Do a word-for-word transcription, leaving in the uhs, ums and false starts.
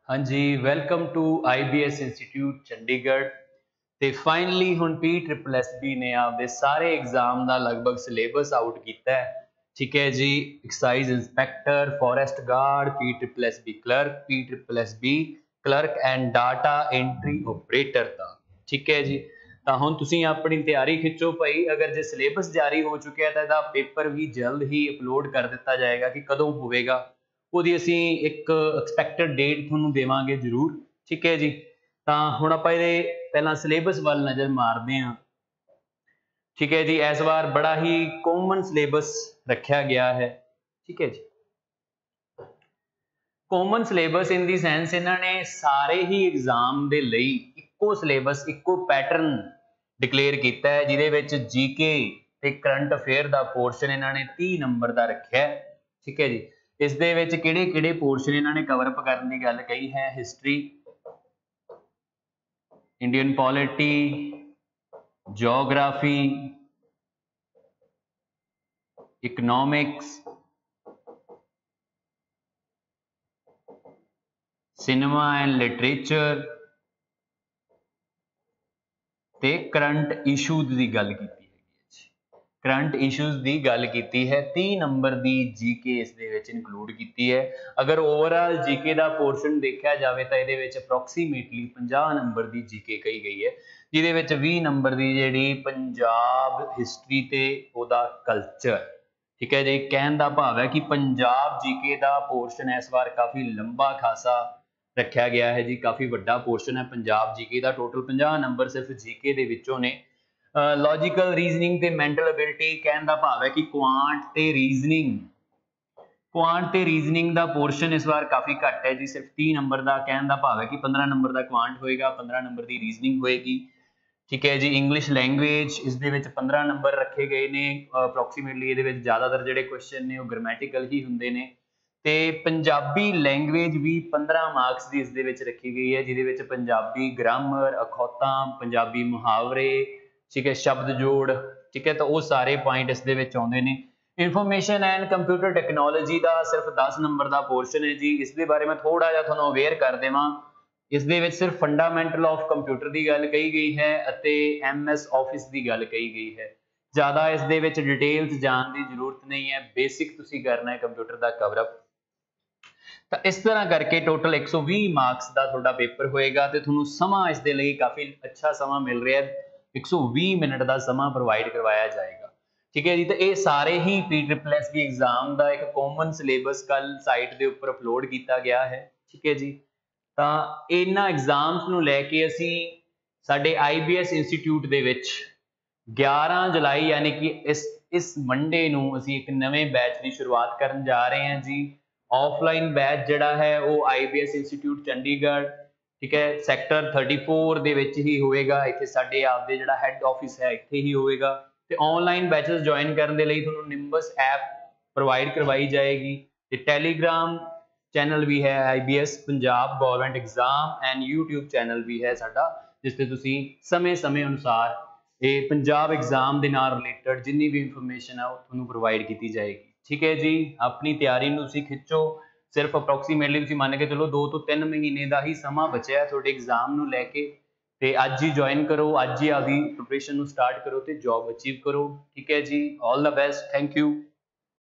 हाँ जी, welcome to I B S institute Chandigarh. ਤੇ ਫਾਈਨਲੀ ਹੁਣ ਪੀ ਟ੍ਰਿਪਲ ਐਸ ਬੀ ਨੇ ਆਪਦੇ ਸਾਰੇ ਐਗਜ਼ਾਮ ਦਾ ਲਗਭਗ ਸਿਲੇਬਸ ਆਊਟ ਕੀਤਾ ਹੈ। ਠੀਕ ਹੈ ਜੀ, excise inspector, forest guard, P triple S B clerk, P triple S B clerk and data entry operator ਦਾ। ਠੀਕ ਹੈ ਜੀ, ਤਾਂ ਹੁਣ ਤੁਸੀਂ ਆਪਣੀ ਤਿਆਰੀ ਖਿੱਚੋ ਭਾਈ। ਅਗਰ ਜੇ ਸਿਲੇਬਸ ਜਾਰੀ ਹੋ ਚੁੱਕਿਆ ਤਾਂ ਇਹਦਾ ਪੇਪਰ ਵੀ ਜਲਦ ਹੀ ਅਪਲੋਡ ਕਰ ਦਿੱਤਾ ਜਾਏਗਾ। ਕਿ ਕਦੋਂ ਹੋਵੇਗਾ ਉਹਦੀ ਅਸੀਂ ਇੱਕ ਐਕਸਪੈਕਟਡ ਡੇਟ ਤੁਹਾਨੂੰ ਦੇਵਾਂਗੇ ਜ਼ਰੂਰ। ਠੀਕ ਹੈ ਜੀ, ਤਾਂ ਹੁਣ ਆਪਾਂ ਇਹਦੇ ਪਹਿਲਾਂ ਸਿਲੇਬਸ ਵੱਲ ਨਜ਼ਰ ਮਾਰਦੇ ਹਾਂ। ਠੀਕ ਹੈ ਜੀ, ਇਸ ਵਾਰ ਬੜਾ ਹੀ ਕਾਮਨ ਸਿਲੇਬਸ ਰੱਖਿਆ ਗਿਆ ਹੈ। ਠੀਕ ਹੈ ਜੀ, common syllabus in the sense ਇਹਨਾਂ ਨੇ ਸਾਰੇ ਹੀ ਐਗਜ਼ਾਮ ਦੇ ਲਈ ਇੱਕੋ ਸਿਲੇਬਸ, ਇੱਕੋ ਪੈਟਰਨ ਡਿਕਲੇਅਰ ਕੀਤਾ ਹੈ, ਜਿਹਦੇ ਵਿੱਚ ਜੀਕੇ ਤੇ ਕਰੰਟ ਅਫੇਅਰ ਦਾ ਪੋਰਸ਼ਨ ਇਹਨਾਂ ਨੇ ਤੀਹ ਨੰਬਰ ਦਾ ਰੱਖਿਆ ਹੈ। ਠੀਕ ਹੈ ਜੀ, ਇਸ ਦੇ ਵਿੱਚ ਕਿਹੜੇ ਕਿਹੜੇ ਪੋਰਸ਼ਨ ਇਹਨਾਂ ਨੇ ਕਵਰ ਅਪ ਕਰਨ ਦੀ ਗੱਲ ਕਹੀ ਹੈ। History, Indian polity, geography, economics, cinema and literature ते करंट इशूज की गल की है। करंट इशूज की गल की है। तीह नंबर की जीके इस दे विच इनकलूड की है। अगर ओवरऑल जीके का पोर्शन देखा जाए तो ये अप्रोक्सीमेटली पचास नंबर की जीके कही गई है, जिहदे विच बीस नंबर की जिहड़ी पंजाब हिस्टरी ते ओहदा कल्चर। ठीक है जी, कहने का भाव है कि पंजाब जीके का पोर्शन इस बार काफ़ी लंबा खासा रखा गया है जी। काफ़ी वड्डा पोर्शन है पंजाब जीके का। टोटल पचास नंबर सिर्फ जीके दे विचों ने। लॉजिकल रीजनिंग ते मैंटल एबिलिटी, कहने का भाव है कि क्वांट ते रीजनिंग क्वांट ते रीजनिंग का पोर्शन इस बार काफ़ी घट है जी, सिर्फ तीह नंबर का। कहने का भाव है कि पंद्रह नंबर का क्वांट होएगा, पंद्रह नंबर की रीजनिंग होएगी। ठीक है जी, इंग्लिश लैंग्वेज इस दे विच पंद्रह नंबर रखे गए ने। अप्रोक्सीमेटली ये ज़्यादातर जोड़े क्वेश्चन ने ग्रामैटिकल ही होंगे ने। ते पंजाबी लैंग्वेज भी पंद्रह मार्क्स की इस दे विच रखी गई है, जिहदे विच पंजाबी ग्रामर, अखौतां, पंजाबी मुहावरे, ठीक है, शब्द जोड़, ठीक है, तो वो सारे पॉइंट इस दे विच आउंदे ने। इन्फॉर्मेशन एंड कंप्यूटर टैक्नोलॉजी का सिर्फ दस नंबर का पोर्शन है जी। इस दे बारे में थोड़ा जिहा तुहानूं अवेयर कर देवां। इस दे विच सिर्फ फंडामेंटल ऑफ कंप्यूटर की गल कही गई है अते एम एस ऑफिस की गल कही गई है। ज़्यादा इस दे विच डिटेल्स जाने की जरूरत नहीं है, बेसिक तुसीं करना है कंप्यूटर का कवरअप। तो इस तरह करके टोटल एक सौ बीस मार्क्स का तुहाडा पेपर होएगा। तो तुहानूं समा इस दे लई काफ़ी अच्छा समा मिल रहा है, एक सौ बीस मिनट का समा प्रोवाइड करवाया जाएगा। ठीक है जी, तो ये सारे ही P triple S B exam का एक कॉमन सिलेबस कल साइट के उपर अपलोड किया गया है। ठीक है जी, तो इन्हां एग्जाम्स नूं लैके असीं साडे आई बी एस इंस्टीट्यूट दे विच ग्यारह जुलाई यानी कि इस इस मंडे नूं असीं एक नवें बैच की शुरुआत करन जा रहे हैं जी। ऑफलाइन बैच जिहड़ा है वो I B S institute Chandigarh, ठीक है, सैक्टर थर्टी फोर दे विच ही होएगा। इत्थे साडे आपदे जिहड़ा हैड ऑफिस है इत्थे ही होएगा। ते ऑनलाइन बैचेस ज्वाइन करने दे लई तुहानूं निंबस ऐप प्रोवाइड करवाई जाएगी। ते टैलीग्राम चैनल भी है I B S Punjab government exam and YouTube channel भी है साडा, जिसते तुसीं समय समय अनुसार ये पंजाब एग्जाम के नाल रिलेटेड जिन्नी भी इंफॉर्मेशन है वो तुहानूं प्रोवाइड की जाएगी। ठीक है जी, अपनी तैयारी नूं तुसीं खिच्चो। सिर्फ अप्रोक्सीमेटली तुसीं मान के चलो दो तो तीन महीने का ही समा बचा है तुहाडे एग्जाम नूं लैके। ते अज ही ज्वाइन करो, अज ही आपकी प्रिपरेशन नूं स्टार्ट करो तो जॉब अचीव करो। ठीक है जी, all the best, thank you.